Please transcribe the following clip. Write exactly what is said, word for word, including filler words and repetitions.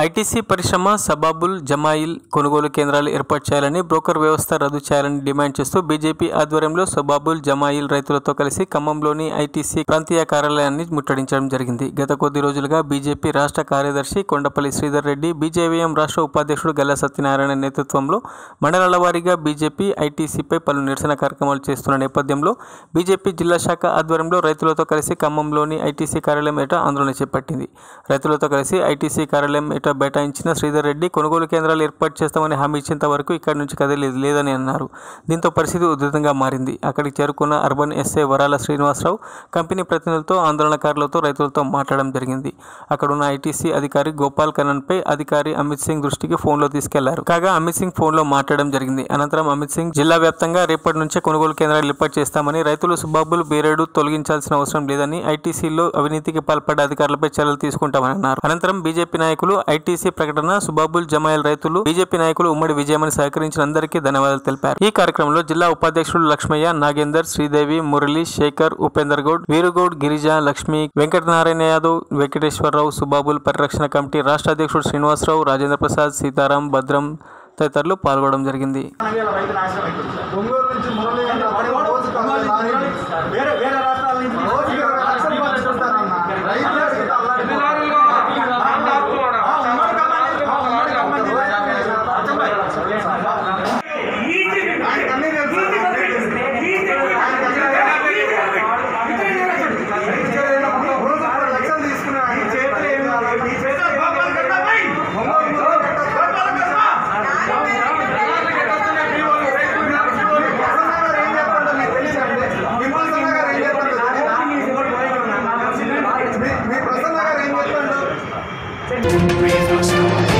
ITC పరిశ్రమ సబాబుల్ జమాయిల్ కొనుగోలు కేంద్రాలు ఏర్పాటు చేయాలని, బ్రోకర్ వ్యవస్థ రద్దు చేయాలని డిమాండ్ చేస్తూ బీజేపీ ఆధ్వర్యంలో సబాబుల్ జమాయిల్ రైతులతో కలిసి ఖమ్మంలోని ఐటీసీ ప్రాంతీయ కార్యాలయాన్ని ముట్టడించడం జరిగింది. గత కొద్ది రోజులుగా బీజేపీ రాష్ట్ర కార్యదర్శి కొండపల్లి శ్రీధర్ రెడ్డి, బీజేవీఎం రాష్ట్ర ఉపాధ్యక్షుడు గల్లా సత్యనారాయణ నేతృత్వంలో మండలాల వారీగా బీజేపీ ఐటీసీపై పలు నిరసన కార్యక్రమాలు చేస్తున్న నేపథ్యంలో బీజేపీ జిల్లా శాఖ ఆధ్వర్యంలో రైతులతో కలిసి ఖమ్మంలోని ఐటీసీ కార్యాలయం ఎట ఆందోళన చేపట్టింది. రైతులతో కలిసి ఐటీసీ కార్యాలయం ఎట బైఠాయించిన శ్రీధర్ రెడ్డి కొనుగోలు కేంద్రాలు ఏర్పాటు చేస్తామని హామీ ఇచ్చేంత వరకు ఇక్కడి నుంచి కదలేదు లేదని అన్నారు. దీంతో పరిస్థితి ఉధృతంగా మారింది. అక్కడికి చేరుకున్న అర్బన్ ఎస్ఐ వరాల శ్రీనివాసరావు కంపెనీ ప్రతినిధులతో, ఆందోళనకారులతో, రైతులతో మాట్లాడడం జరిగింది. అక్కడున్న ఐటీసీ అధికారి గోపాల్ కన్నన్పై అధికారి అమిత్ సింగ్ దృష్టికి ఫోన్లో తీసుకెళ్లారు. కాగా అమిత్ సింగ్ ఫోన్లో మాట్లాడడం జరిగింది. అనంతరం అమిత్ సింగ్ జిల్లా వ్యాప్తంగా రేపటి నుంచే కొనుగోలు కేంద్రాలు ఏర్పాటు చేస్తామని, రైతులు సుబాబుల్ బేరేడు తొలగించాల్సిన అవసరం లేదని, ఐటీసీలో అవినీతికి పాల్పడ్డ అధికారులపై చర్యలు తీసుకుంటామని అన్నారు. అనంతరం బీజేపీ నాయకులు ఐటీసీ ప్రకటన, సుబాబుల్ జమాయిల్ రైతులు, బీజేపీ నాయకులు ఉమ్మడి విజయమని సహకరించిన అందరికీ ధన్యవాదాలు తెలిపారు. ఈ కార్యక్రమంలో జిల్లా ఉపాధ్యక్షులు లక్ష్మయ్య, నాగేందర్, శ్రీదేవి, మురళి, శేఖర్, ఉపేందర్ గౌడ్, వీరుగౌడ్, గిరిజ, లక్ష్మి, వెంకటనారాయణ యాదవ్, వెంకటేశ్వరరావు, సుబాబుల్ పరిరక్షణ కమిటీ రాష్ట్ర అధ్యక్షుడు శ్రీనివాసరావు, రాజేంద్ర ప్రసాద్, సీతారాం, భద్రం తదితరులు పాల్గొనడం జరిగింది. Breathe us